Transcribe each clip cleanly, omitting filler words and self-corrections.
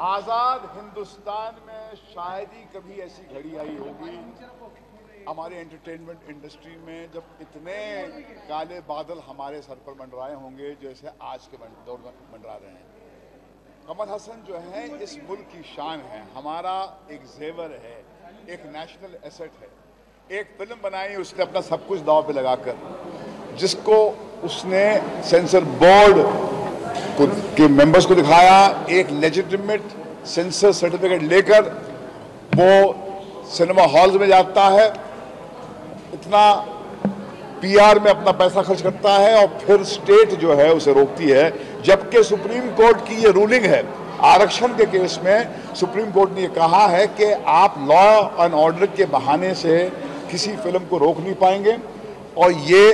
आजाद हिंदुस्तान में शायद ही कभी ऐसी घड़ी आई होगी हमारे एंटरटेनमेंट इंडस्ट्री में जब इतने काले बादल हमारे सर पर मंडराए होंगे जैसे आज के दौर में मंडरा रहे हैं। कमल हसन जो है इस मुल्क की शान है, हमारा एक जेवर है, एक नेशनल एसेट है। एक फिल्म बनाई उसने अपना सब कुछ दांव पे लगाकर, जिसको उसने सेंसर बोर्ड के मेंबर्स को दिखाया, एक लेजिटिमेट सेंसर सर्टिफिकेट लेकर वो सिनेमा हॉल्स में जाता है, इतना पीआर में अपना पैसा खर्च करता है और फिर स्टेट जो है उसे रोकती है। जबकि सुप्रीम कोर्ट की ये रूलिंग है, आरक्षण के केस में सुप्रीम कोर्ट ने कहा है कि आप लॉ एंड ऑर्डर के बहाने से किसी फिल्म को रोक नहीं पाएंगे और ये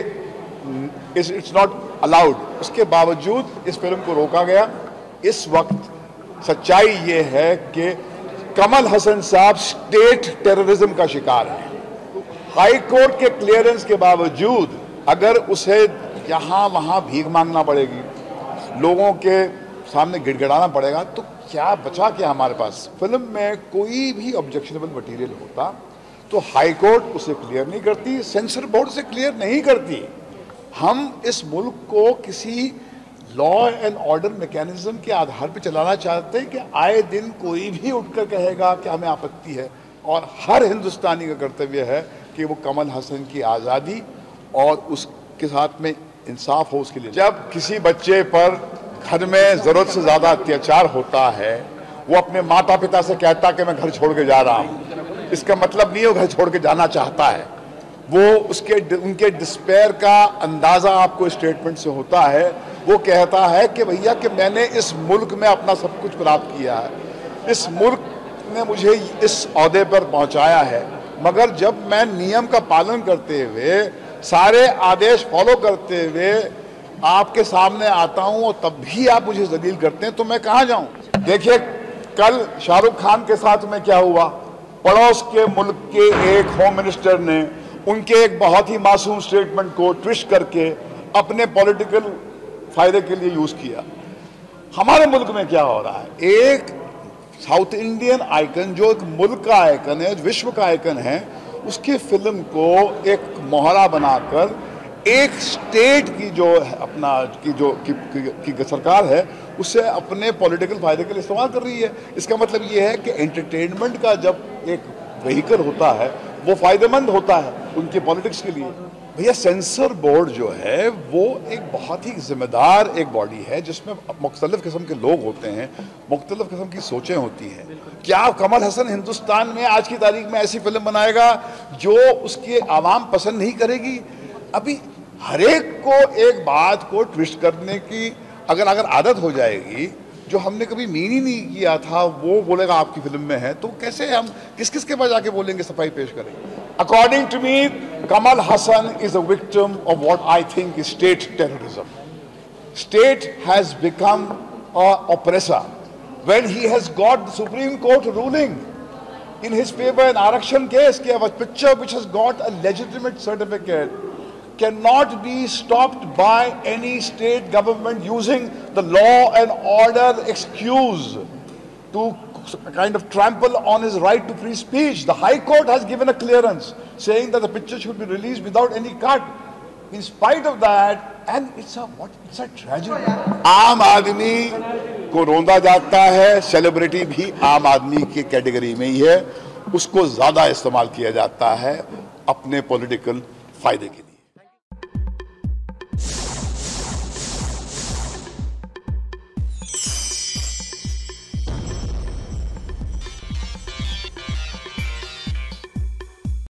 इट्स नॉट अलाउड। उसके बावजूद इस फिल्म को रोका गया। इस वक्त सच्चाई ये है कि कमल हसन साहब स्टेट टेररिज्म का शिकार है। हाई कोर्ट के क्लियरेंस के बावजूद अगर उसे यहाँ वहाँ भीख मांगना पड़ेगी, लोगों के सामने गिड़गिड़ाना पड़ेगा, तो क्या बचा क्या हमारे पास? फिल्म में कोई भी ऑब्जेक्शनेबल मटेरियल होता तो हाई कोर्ट उसे क्लियर नहीं करती, सेंसर बोर्ड से क्लियर नहीं करती। हम इस मुल्क को किसी लॉ एंड ऑर्डर मैकेनिज्म के आधार पर चलाना चाहते हैं कि आए दिन कोई भी उठकर कहेगा कि हमें आपत्ति है, और हर हिंदुस्तानी का कर्तव्य है कि वो कमल हसन की आज़ादी और उसके साथ में इंसाफ हो उसके लिए। जब किसी बच्चे पर घर में ज़रूरत से ज़्यादा अत्याचार होता है, वो अपने माता पिता से कहता कि मैं घर छोड़ के जा रहा हूँ, इसका मतलब नहीं वो घर छोड़ के जाना चाहता है। वो उनके डिस्पेयर का अंदाज़ा आपको स्टेटमेंट से होता है। वो कहता है कि भैया कि मैंने इस मुल्क में अपना सब कुछ प्राप्त किया है, इस मुल्क ने मुझे इस ओहदे पर पहुंचाया है, मगर जब मैं नियम का पालन करते हुए, सारे आदेश फॉलो करते हुए आपके सामने आता हूं और तब भी आप मुझे जलील करते हैं, तो मैं कहां जाऊं? देखिए कल शाहरुख खान के साथ में क्या हुआ। पड़ोस के मुल्क के एक होम मिनिस्टर ने उनके एक बहुत ही मासूम स्टेटमेंट को ट्विस्ट करके अपने पॉलिटिकल फायदे के लिए यूज किया। हमारे मुल्क में क्या हो रहा है, एक साउथ इंडियन आइकन जो एक मुल्क का आइकन है, विश्व का आइकन है, उसकी फिल्म को एक मोहरा बनाकर एक स्टेट की जो अपना की सरकार है उसे अपने पॉलिटिकल फायदे के लिए इस्तेमाल कर रही है। इसका मतलब ये है कि एंटरटेनमेंट का जब एक व्हीकल होता है वो फायदेमंद होता है उनके पॉलिटिक्स के लिए। भैया सेंसर बोर्ड जो है वो एक बहुत ही जिम्मेदार एक बॉडी है जिसमें मुख्तलिफ किस्म के लोग होते हैं, मुख्तलिफ किस्म की सोचें होती हैं। क्या कमल हसन हिंदुस्तान में आज की तारीख में ऐसी फिल्म बनाएगा जो उसकी आवाम पसंद नहीं करेगी? अभी हर एक को एक बात को ट्विस्ट करने की अगर आदत हो जाएगी, जो हमने कभी मीन ही नहीं किया था वो बोलेगा आपकी फिल्म में है, तो कैसे हम किस किस के पास जाके बोलेंगे, सफाई पेश करेंगे? According to me, Kamal Hassan is a victim of what I think is state terrorism. State has become an oppressor when he has got the Supreme Court ruling in his favor in Arakshan case. A picture which has got a legitimate certificate cannot be stopped by any state government using the law and order excuse to kind of trample on his right to free speech. The High Court has given a clearance saying that the picture should be released without any cut. In spite of that, and it's a tragedy. आम आदमी को रोंदा जाता है, celebrity भी आम आदमी की category में ही है, उसको ज्यादा इस्तेमाल किया जाता है अपने पॉलिटिकल फायदे के लिए।